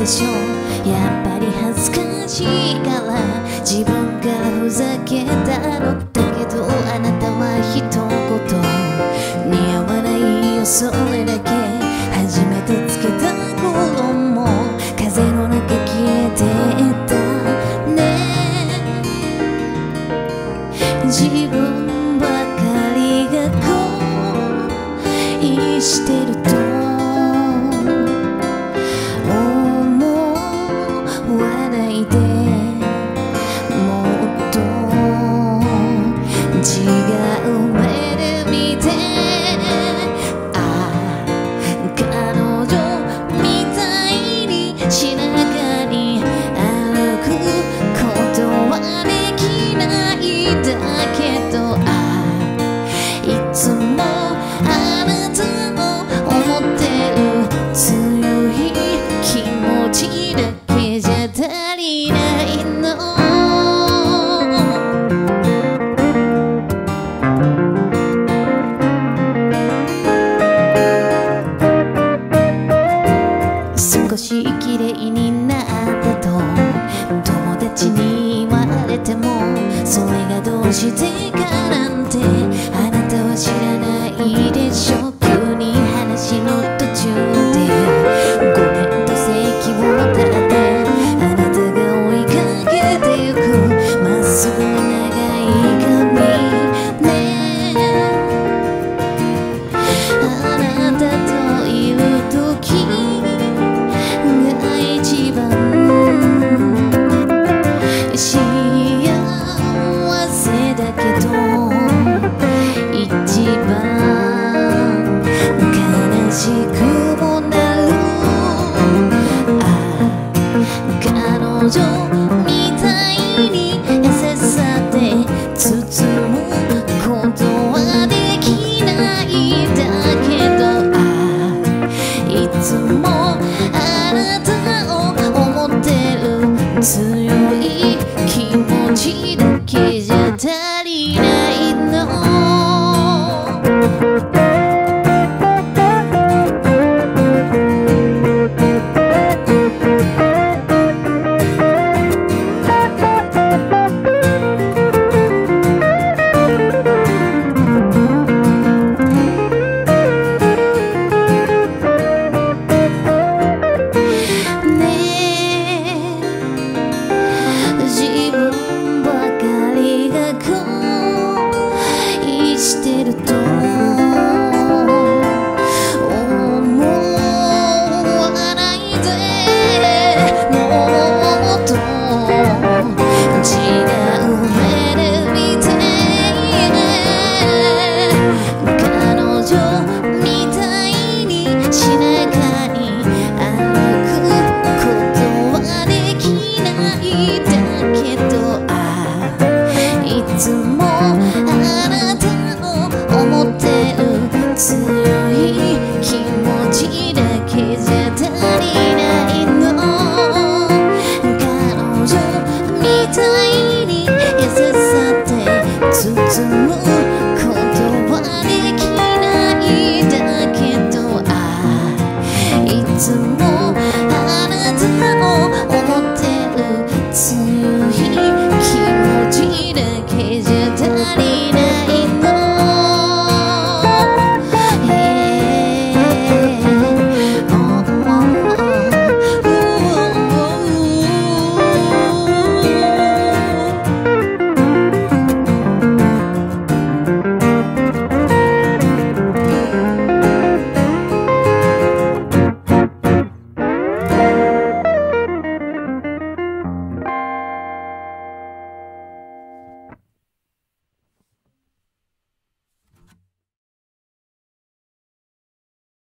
でしょう。やっぱり恥ずかしいから自分からふざけたのだけど、あなたは一言似合わないよそれだけ。初めてつけた頃も風の中消えてたね。自分ばかりが恋してると思わないで、もっと違う目で見て、彼女みたいにしながらに歩くことはできないだけど、いつもあなたを思ってる強い気持ちだけじゃ足りないの。少し綺麗になったと友達に言われても、それがどうしてかなんてあなたは知らないでしょ。急に話の途中でごめんと席を立ってあなたが追いかけてゆくまっすぐな長い髪ね。あなたといる時が一番幸せだけど、一番悲しくもなる。彼女みたいに優しさで包むことはできないだけど、いつもあなたを思ってる強い気持ちだけじゃ足りないの。してると思わないで、もっと違う目で見て、彼女みたいにしながらに歩くことはできないだけど、いつもあなた思ってる強い気持ちだけじゃ足りないの。彼女みたいに優しさで包む